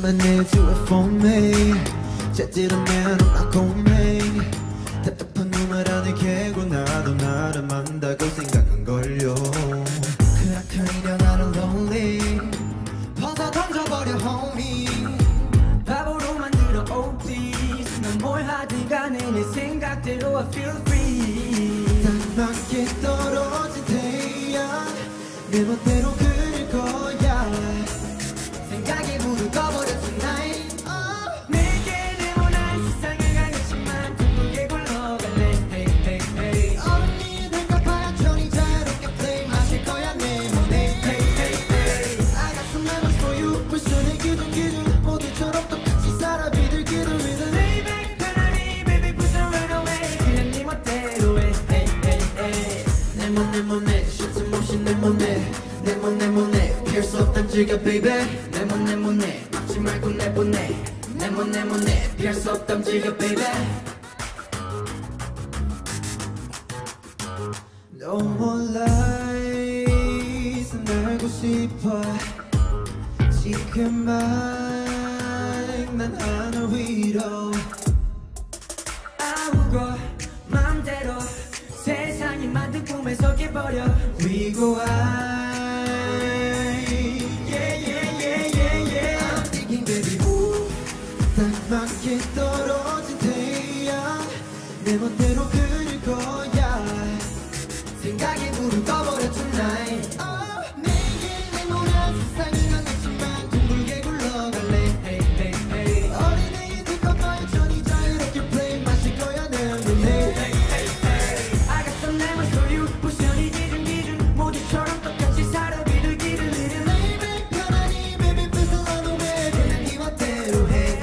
need to do it for me. 째찌르면 I'm 고민. 답답한 눈을 안에 개고 나도 나를 만다고 생각한걸요. 그렇게 나를 lonely 벗어 던져버려 homie. 바보로 만들어 oh please. 넌 뭘 하든 간에 내 생각대로 I feel free. 딱 맞게 떨어진 태양 내 멋대로 그릴 거야. 생각이 불을 꺼버려 tonight. 내게 네모난 세상을 가겠지만 둥글게 굴러갈래. Hey hey hey. 언니들과 반전이 자유롭게 play 마실 거야 내 맘에. Hey hey hey. I got some lemons for you. 불순의 기준 모두처럼 똑같이 살아 비둘기를 위해. Baby 편안히 baby please don't run away. 그냥 네 멋대로 해. Hey hey hey. 내 맘에 쉴 틈 없이 내 맘에 내 맘에 피할 수 없단 즐겨 baby. 내 맘에 막지 말고 내보내. 내 맘에 피할 수 없담 즐겨 baby. No more lies 난 알고 싶어. 지금만 난 하늘 위로 아우고 맘대로 세상이 만든 꿈에 속해버려. We go high. Yeah yeah yeah yeah yeah. I'm thinking baby ooh. 딱 맞게 떨어진 태양 내 멋대로 그릴 거야. 생각이 불을 꺼버려 tonight. 내게 네모난 세상을 향했지만 둥글게 굴러갈래. Hey hey hey. 어린애들과 발전이 자유롭게 play 마실 거야 내 눈에. I got some lemons for you. 부션이 기준 모두처럼 똑같이 살아 비둘기를 잃은. Baby 편안히 baby please don't run away. 그냥 네 멋대로 해.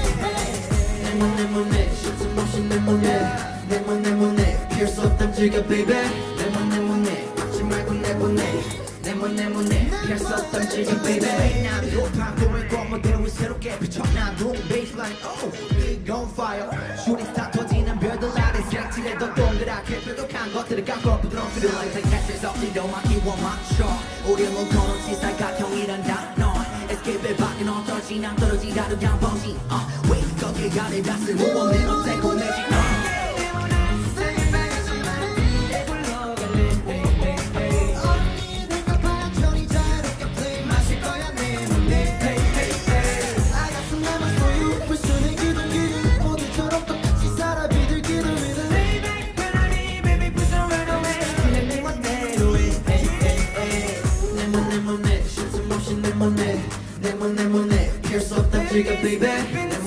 내 맘에 쉴 틈 없이 내 맘에 피할 수 없단 즐겨 baby. 내 맘에 막지 말고 내보내. 내 맘에 피할 수 없담 즐겨 baby. 나도 방송을 꽃모델로 새롭게 비춰 나도 baseline oh big on fire. 슈팅 스타 터지는 별들 아래 색칠해도 동그랗게 뾰족한 것들을 깎아 부드러운 필요한 캐스트에서 없이도 막히워 맞춰. 우리 물건은 시사각형이란 단어. escape 밖엔 어떨지 난 떨어지 다루간 번지 왜 거길 가래 다 쓸모없는 옷에 고내지 네모난 세상을 가겠지만 둥글게 굴러갈래. Hey hey hey. 언니들과 발전이 자유롭게 play 마실 거야 내 맘에. Hey hey hey. I got some lemons for you. 불순의 기준 모두처럼 똑같이 살아 비둘기를 위해. Baby 편안히 baby please don't run away. 그냥 네 멋대로 해. Hey hey hey. 내 맘에 쉴 틈 없이 내 맘에 피할 수 없단 즐겨 baby.